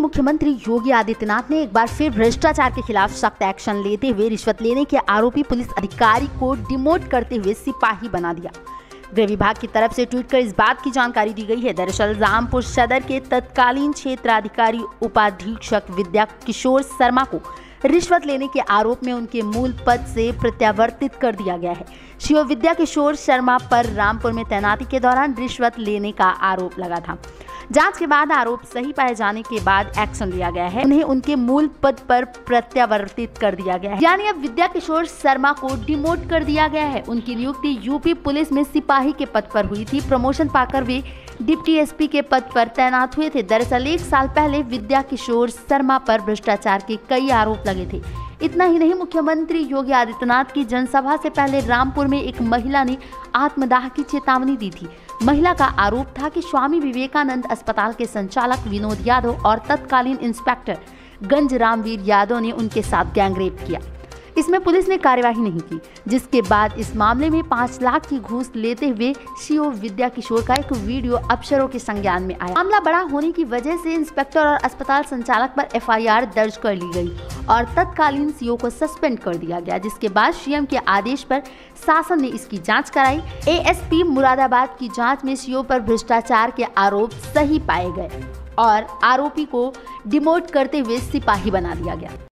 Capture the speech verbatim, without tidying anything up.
मुख्यमंत्री योगी आदित्यनाथ ने एक बार फिर भ्रष्टाचार के खिलाफ सख्त एक्शन लेते हुए रिश्वत लेने के आरोपी पुलिस अधिकारी को डिमोट करते हुए सिपाही बना दिया। गृह विभाग की तरफ से ट्वीट कर इस बात की जानकारी दी गई है। दरअसल रामपुर सदर के तत्कालीन क्षेत्राधिकारी उपाधीक्षक विद्या किशोर शर्मा को रिश्वत लेने के आरोप में उनके मूल पद से प्रत्यावर्तित कर दिया गया है। सीओ विद्या किशोर शर्मा पर रामपुर में तैनाती के दौरान रिश्वत लेने का आरोप लगा था। जांच के बाद आरोप सही पाए जाने के बाद एक्शन लिया गया है। उन्हें उनके मूल पद पर प्रत्यावर्तित कर दिया गया है, यानी अब विद्या किशोर शर्मा को डिमोट कर दिया गया है। उनकी नियुक्ति यूपी पुलिस में सिपाही के पद पर हुई थी। प्रमोशन पाकर वे डिप्टी एसपी के पद पर तैनात हुए थे। दरअसल एक साल पहले विद्या किशोर शर्मा पर भ्रष्टाचार के कई आरोप लगे थे। इतना ही नहीं, मुख्यमंत्री योगी आदित्यनाथ की जनसभा से पहले रामपुर में एक महिला ने आत्मदाह की चेतावनी दी थी। महिला का आरोप था कि स्वामी विवेकानंद अस्पताल के संचालक विनोद यादव और तत्कालीन इंस्पेक्टर गंज रामवीर यादव ने उनके साथ गैंगरेप किया। इसमें पुलिस ने कार्यवाही नहीं की, जिसके बाद इस मामले में पाँच लाख की घूस लेते हुए सीओ विद्या किशोर का एक वीडियो अफसरों के संज्ञान में आया। मामला बड़ा होने की वजह से इंस्पेक्टर और अस्पताल संचालक पर एफ आई आर दर्ज कर ली गई और तत्कालीन सीओ को सस्पेंड कर दिया गया, जिसके बाद सीएम के आदेश पर शासन ने इसकी जांच कराई। ए एस पी मुरादाबाद की जांच में सीओ पर भ्रष्टाचार के आरोप सही पाए गए और आरोपी को डिमोट करते हुए सिपाही बना दिया गया।